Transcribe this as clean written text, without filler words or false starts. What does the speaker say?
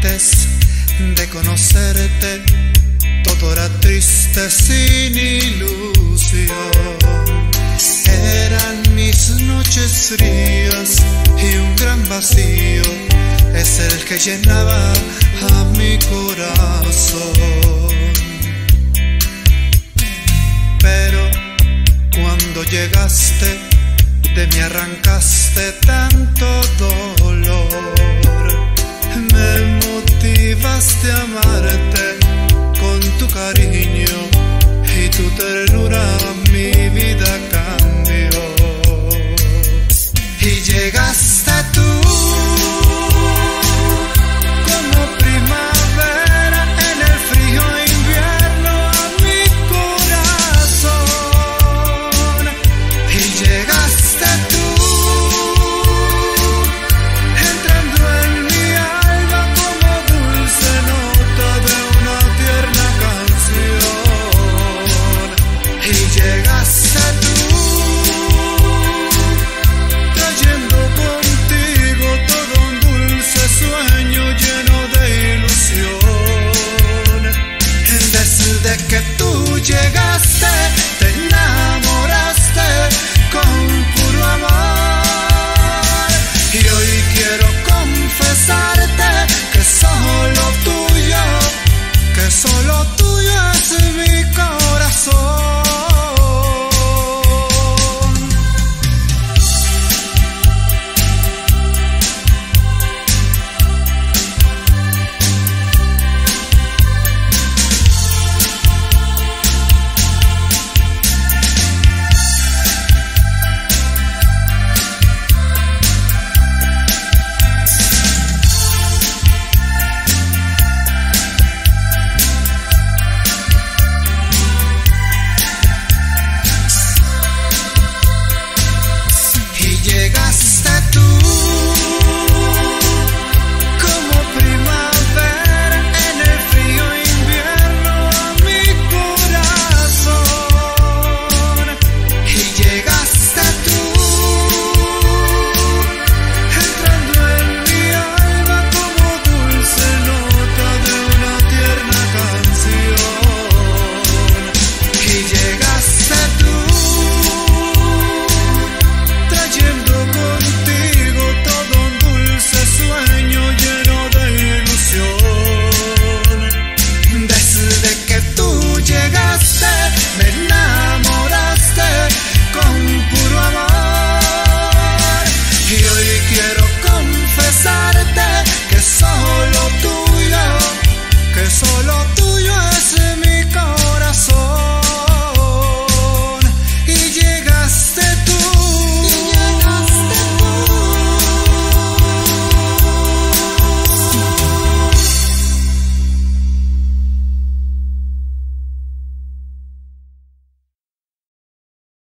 Antes de conocerte, todo era triste sin ilusión. Eran mis noches frías y un gran vacío es el que llenaba a mi corazón. Pero cuando llegaste, de mí arrancaste tanto dolor. Me motivaste a amarte con tu cariño